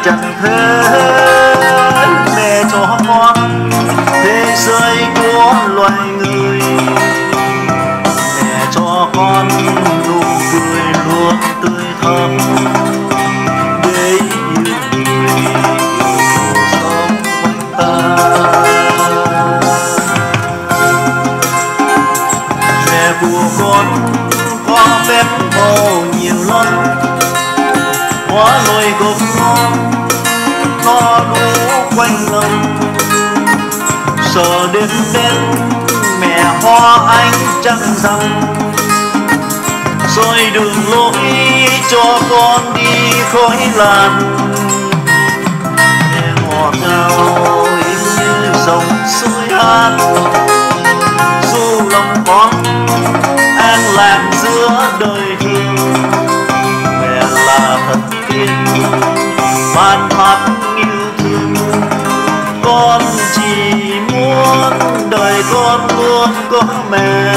trần thế, mẹ cho con thế giới của loài người, mẹ cho con nụ cười luôn tươi thắm để yêu người yêu sống quanh ta. Mẹ của con có phép màu nhiều lắm, hoa nồi gồm nó đủ quanh lòng. Sợ đêm đến mẹ hoa ánh trăng rằm, rồi đường lối cho con đi khói làn. Mẹ ngọt ngào im như dòng suối hát, dù lòng con an lạc giữa đời thương. Mẹ là thần tiên ban phát yêu thương, con chỉ muốn đời con luôn có mẹ.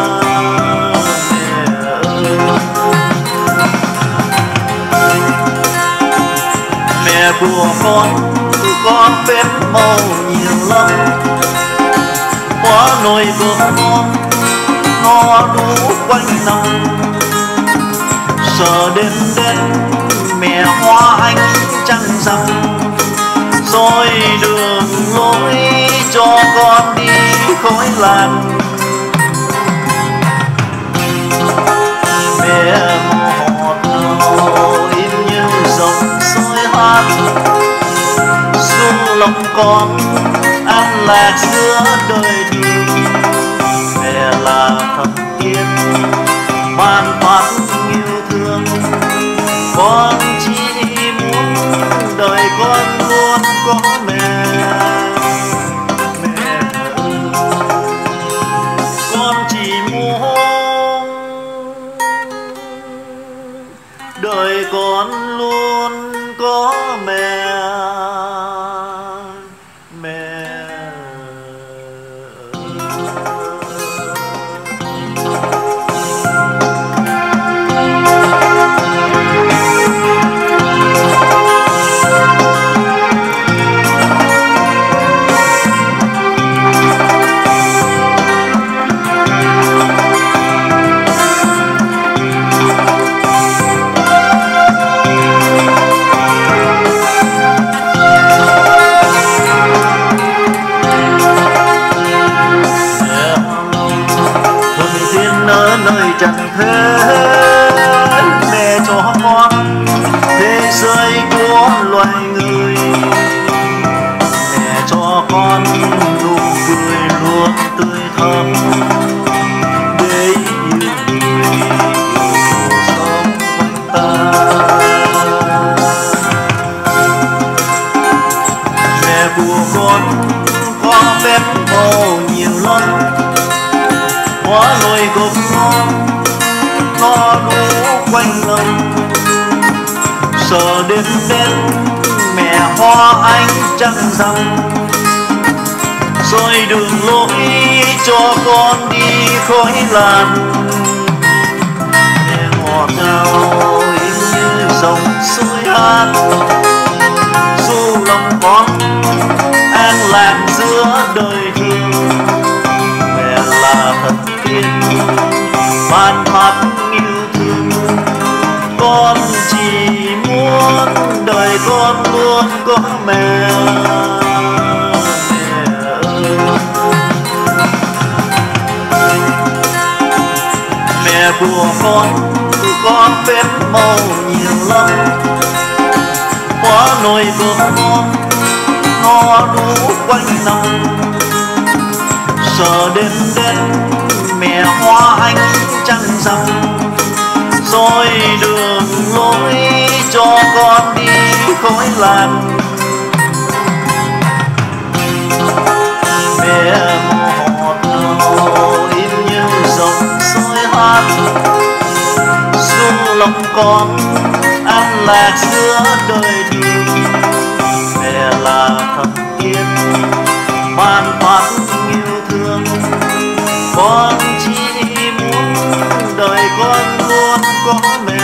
Mẹ của con có phép màu nhiều lắm, hoa nồi gồm nó đủ quanh năm. Sợ đêm đến mẹ hoa ánh trăng rằm, rồi đường lối cho con đi khói làn. Mẹ ngọt ngào im như dòng suối hát, dù lòng con an lạc giữa đời thương. Mẹ là thần tiên ban phát yêu thương, con chỉ muốn đời con luôn có mẹ. Mẹ ơi, con chỉ muốn đời con luôn có mẹ. Nơi trần thế, mẹ cho con thế giới của loài người, mẹ cho con nụ cười luôn tươi thắm để yêu người yêu sống quanh ta. Mẹ của con có phép màu nhiều lắm, hoa nồi gồm nó đủ quanh lòng. Sợ đêm đến mẹ hoa ánh trăng rằm, rồi đường lối cho con đi khói làn. Mẹ ngọt ngào im như dòng suối hát, dù lòng con an lạc giữa đời thương. Mẹ là thần tiên ban phát yêu thương, con chỉ muốn đời con luôn có mẹ. Mẹ ơi, mẹ của con phép màu nhiều lắm, hoa nồi gồm nó đủ quanh năm. Sợ đêm đến mẹ hoa ánh trăng rằm, rồi đường lối cho con đi khói làn. Mẹ ngọt ngào im như dòng suối hát, dù lòng con an lạc giữa đời thương. Mẹ là thần tiên ban phát yêu thương, con chỉ muốn đời con luôn có mẹ.